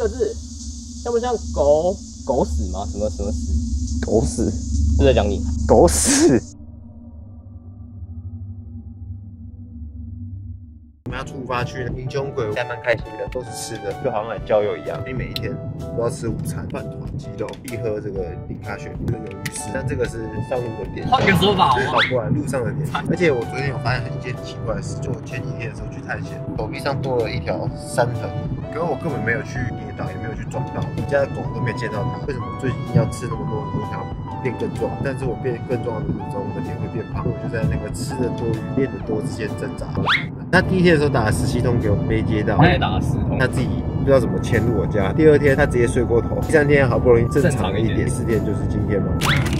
字，像不像狗屎吗？什么屎？ 狗屎？ 是在讲你？ 狗屎！我们要出发去民雄鬼屋，还蛮开心的，都是吃的，就好像来郊游一样。你每一天都要吃午餐，饭团、鸡肉，必喝这个零卡雪这个鱿鱼丝，但这个是上路的点， 换个说法好吗？ 跑过来路上的点。而且我昨天有发现一件奇怪的事，就我前几天的时候去探险，手臂上多了一条伤痕，可是我根本没有去跌倒，也没有去撞到，我家的狗都没见到它。为什么最近要吃那么多，我想要变更壮？但是我变更壮的途中，我的脸会变胖，我就在那个吃的多与练的多之间挣扎。他第一天的时候打了17通给我没接到， 他也打了10通， 他自己不知道怎么潜入我家。第2天他直接睡过头，第3天好不容易正常了一点，第4天就是今天嘛。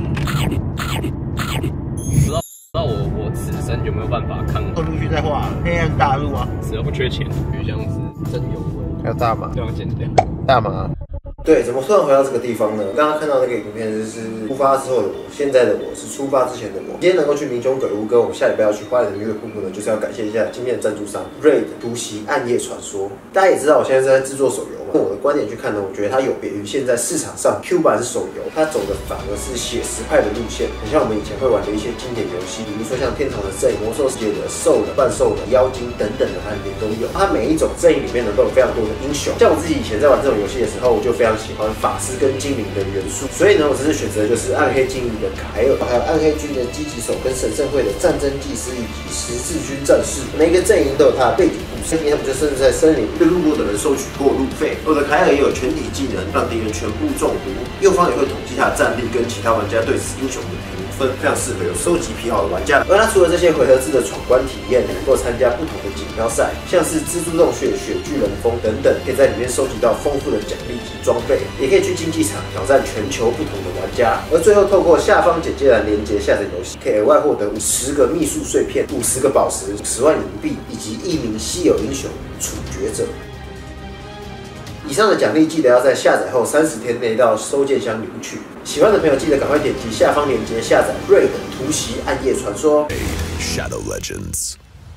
不知道我此生有没有办法看过？ 陆续在画黑暗大陆啊， 只要不缺钱，鱼香是真有味。 还有大麻， 这样剪掉。 大麻。对，怎么突然回到这个地方呢？刚刚看到那个影片就是出发之后的我，现在的我是出发之前的我。今天能够去民雄鬼屋，跟我们下礼拜要去花莲的音乐瀑布呢，就是要感谢一下今天的赞助商 Raid 突袭暗夜传说。大家也知道我现在是在制作手游嘛，用我的观点去看呢，我觉得它有别于现在市场上 Q 版手游，它走的反而是写实派的路线，很像我们以前会玩的一些经典游戏，比如说像天堂的阵营、魔兽世界的兽人、半兽人、妖精等等的，它里面都有。它每一种阵营里面呢都有非常多的英雄，像我自己以前在玩这种游戏的时候，我就非常喜欢法师跟精灵的元素，所以呢，我这次选择的就是暗黑精灵的凯尔，还有暗黑军的击击手跟神圣会的战争祭司以及十字军战士。每一个阵营都有它的背景故事，他们就甚至在森林对路过的人收取过路费。我的凯尔也有全体技能，让敌人全部中毒。右方也会统计他的战力跟其他玩家对此英雄的评分，非常适合有收集癖好的玩家。而它除了这些回合制的闯关体验，能够参加不同的锦标赛，像是蜘蛛洞穴、雪巨人峰等等，可以在里面收集到丰富的奖励及装备，也可以去竞技场挑战全球不同的玩家。而最后透过下方简介栏连接下载游戏，可以额外获得50个秘术碎片、50个宝石、10万银币以及1名稀有英雄处决者。以上的奖励记得要在下载后30天内到收件箱领取。喜欢的朋友记得赶快点击下方链接下载《Raid 突袭暗夜传说》。 Shadow Legends。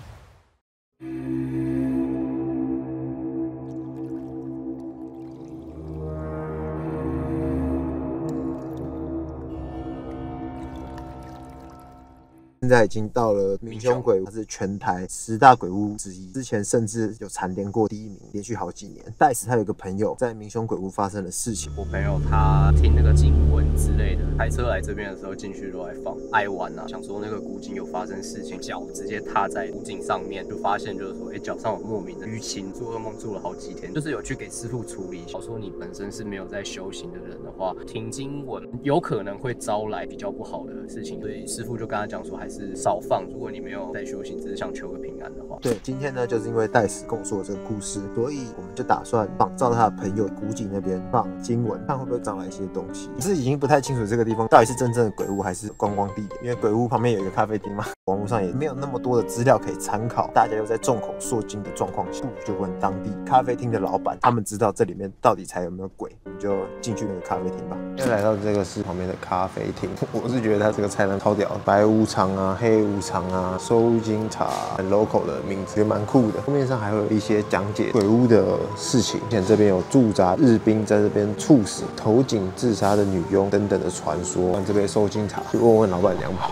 现在已经到了民雄鬼屋，它是全台10大鬼屋之一，之前甚至有蝉联过第1名，连续好几年。戴斯他有个朋友在民雄鬼屋发生了事情， 我朋友他听那个警闻之类的，开车来这边的时候进去都在放，爱玩啊，想说那个古井有发生事情，脚直接踏在古井上面，就发现就是说，脚上有莫名的淤青，做噩梦做了好几天，就是有去给师傅处理。想说你本身是没有在修行的人的话，听经文有可能会招来比较不好的事情，所以师傅就跟他讲说，还是少放。如果你没有在修行，只是想求个平安的话， 对，今天呢，就是因为戴斯跟我说这个故事，所以我们就打算仿照他的朋友古井那边放经文，看会不会招来一些东西。可是已经不太清楚这个地方到底是真正的鬼屋还是观光地点，因为鬼屋旁边有一个咖啡厅嘛，网络上也没有那么多的资料可以参考，大家又在众口铄金的状况下，不如就问当地咖啡厅的老板，他们知道这里面到底才有没有鬼，我们就进去那个咖啡厅吧。现在来到这个是旁边的咖啡厅，我是觉得它这个菜单超屌的，白无常啊、黑无常啊、收金茶，很 local 的名字，也蛮酷的。封面上还会有一些讲解鬼屋的事情，像这边有驻扎日兵在这边猝死、投井自杀的女佣等等的传说。玩这杯收金茶，去问问老板娘吧。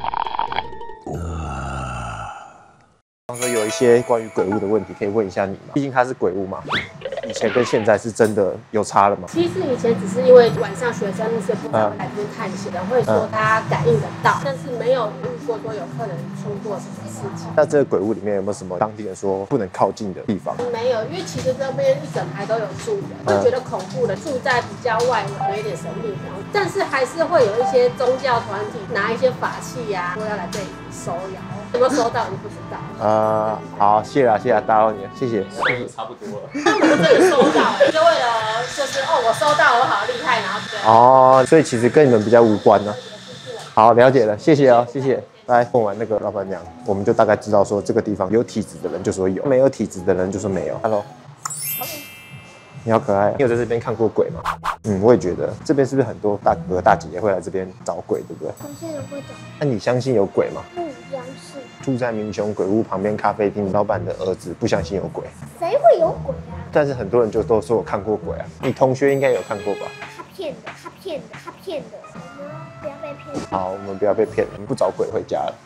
刚说有一些关于鬼屋的问题，可以问一下你吗？毕竟它是鬼屋嘛。以前跟现在是真的有差了吗？ 其实以前只是因为晚上学生是不常来这边探险的，会说他感应得到，但是没有遇过说有客人出过什么事情。 那这个鬼屋里面有没有什么当地人说不能靠近的地方？ 没有，因为其实这边一整排都有住人，会觉得恐怖的，住在比较外围，有一点神秘感，但是还是会有一些宗教团体拿一些法器呀，说要来这里收摇。有没有收到？你不知道。 好，谢啦，打扰你了，谢谢。 差不多了。 他们这里收到，就为了就是我收到，我好厉害，然后对。 所以其实跟你们比较无关呢。好，了解了，谢谢哦，谢谢。来问完那个老板娘，我们就大概知道说这个地方有体质的人就说有，没有体质的人就说没有。Hello。你好可爱，你有在这边看过鬼吗？我也觉得这边是不是很多大哥大姐姐会来这边找鬼，对不对？ 有些人会找。 那你相信有鬼吗？ 不相信。 住在民雄鬼屋旁边咖啡厅老板的儿子不相信有鬼。 谁会有鬼啊？ 但是很多人就都说我看过鬼啊。你同学应该有看过吧？ 他骗的，他骗的，他骗的，我们不要被骗。 好，我们不要被骗，我们不找鬼回家了。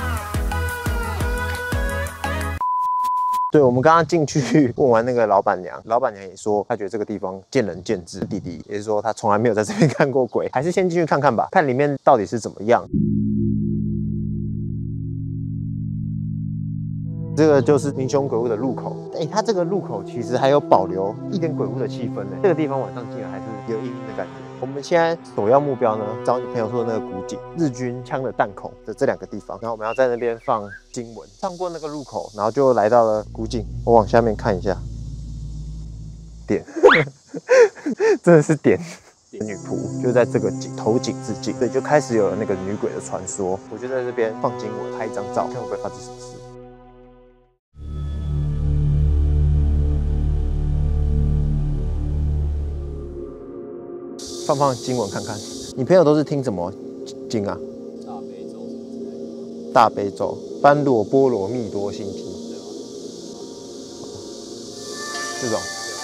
对，我们刚刚进去问完那个老板娘，老板娘也说她觉得这个地方见仁见智。弟弟也是说他从来没有在这边看过鬼，还是先进去看看吧，看里面到底是怎么样。这个就是民雄鬼屋的入口，它这个入口其实还有保留一点鬼屋的气氛呢。这个地方晚上进来还是有阴阴的感觉。我们现在首要目标呢，找你朋友说的那个古井，日军枪的弹孔的这2个地方，然后我们要在那边放经文，上过那个入口，然后就来到了古井。我往下面看一下，点，真的是点。女仆就在这个头井之境，所以就开始有了那个女鬼的传说。我就在这边放经文，拍一张照，看会不会发生什么事。放经文看看，你朋友都是听什么经啊？ 大悲咒什么之类的。 大悲咒、般若波罗蜜多心经，这种，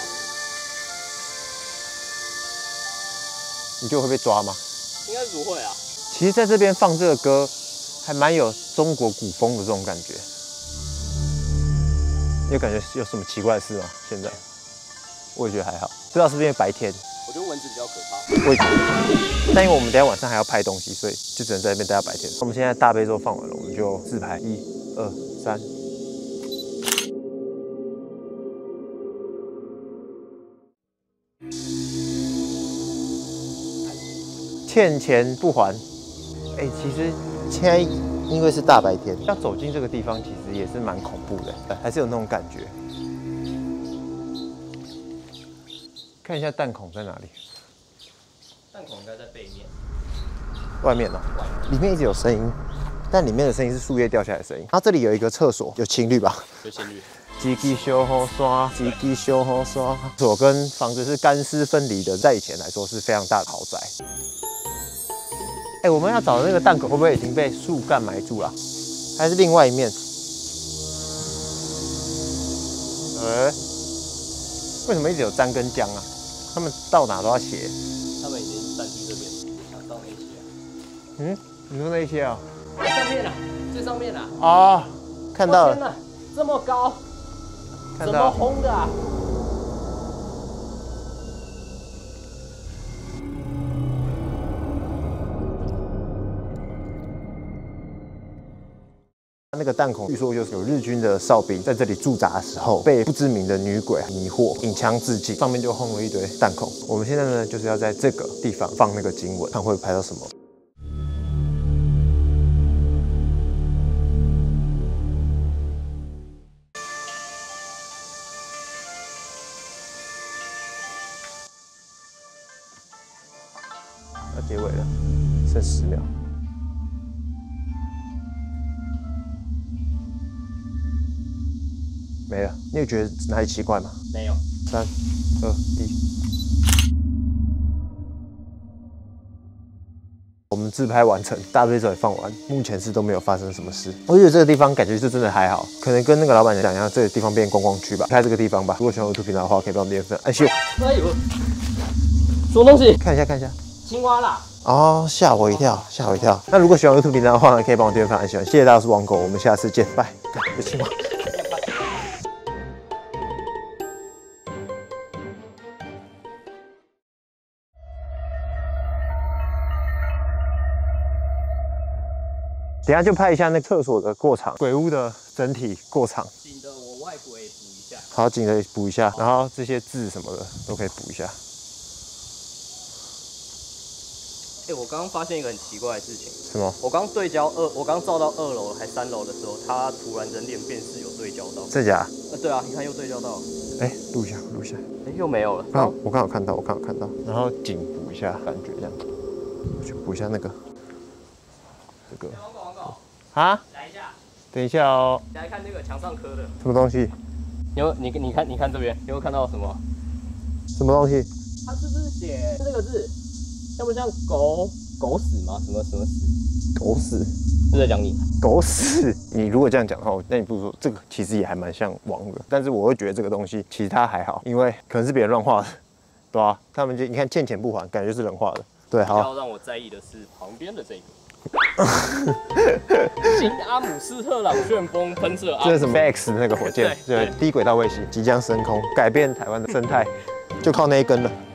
你觉得会被抓吗？ 应该不会啊。 其实在这边放这个歌，还蛮有中国古风的这种感觉。你有感觉有什么奇怪的事吗？现在，我也觉得还好，不知道是不是因为白天。 我觉得蚊子比较可怕。 我也觉得，但因为我们等一下晚上还要拍东西，所以就只能在那边待到白天。我们现在大悲咒放完了，我们就自拍，1、2、3。欠钱不还，其实现在因为是大白天，要走进这个地方其实也是蛮恐怖的，还是有那种感觉。看一下弹孔在哪里？ 弹孔应该在背面。 外面哦，里面一直有声音，但里面的声音是树叶掉下来的声音。然后这里有一个厕所，有情侣吧？ 有情侣。 几支小雨刷，几支小雨刷。厕所跟房子是干湿分离的，在以前来说是非常大的豪宅。我们要找的那个弹孔会不会已经被树干埋住了？还是另外一面？为什么一直有沾跟姜啊？他们到哪都要写。 他们已经占据这边，想到那一些。 你说那一些啊？ 上面啊，最上面啊。 哦，看到了。 天哪，这么高， 看到了。 怎么烘的啊？ 那个弹孔据说就是有日军的哨兵在这里驻扎的时候，被不知名的女鬼迷惑，引枪自尽，上面就轰了一堆弹孔。我们现在呢，就是要在这个地方放那个经文，看会拍到什么。要结尾了，剩10秒。没了，你有觉得哪里奇怪吗？ 没有。 3、2、1。我们自拍完成，大悲咒也放完，目前是都没有发生什么事。我觉得这个地方感觉是真的还好，可能跟那个老板讲一样，这个地方变观光区吧，开这个地方吧。如果喜欢我 YouTube 频道的话，可以帮我点粉。哎呦， 哎呦，什么东西？ 看一下，看一下。 青蛙啦！ 哦，吓我一跳，吓我一跳。那如果喜欢我 YouTube 频道的话呢，可以帮我点粉，很喜欢。谢谢大家，我是王狗，我们下次见，拜。有青蛙。等一下就拍一下那厕所的过场，鬼屋的整体过场。 景的我外鬼补一下。 好，景的补一下，然后这些字什么的都可以补一下。 我刚刚发现一个很奇怪的事情。 什么？ 我刚照到2楼还3楼的时候，它突然人脸辨识有对焦到。 真假？ 对啊，你看又对焦到。 录一下，录一下。 又没有了。 我刚好看到，然后景补一下，感觉这样。我去补一下那个。这个。王狗。啊？来一下。等一下哦。 来看那个墙上刻的。 什么东西？ 你看这边，你有看到什么？ 什么东西？ 它是不是写这个字？像不像狗屎吗？什么屎？ 狗屎？ 是在讲你。 狗屎！你如果这样讲的话，那你不如说这个其实也还蛮像网的，但是我会觉得这个东西其实它还好，因为可能是别人乱画的，对啊，他们就你看欠钱不还，感觉是人画的。对，好。 要让我在意的是旁边的这个。新阿姆斯特朗旋风喷射， 这是什么 X 的那个火箭？对，低轨道卫星即将升空，改变台湾的生态，就靠那一根了。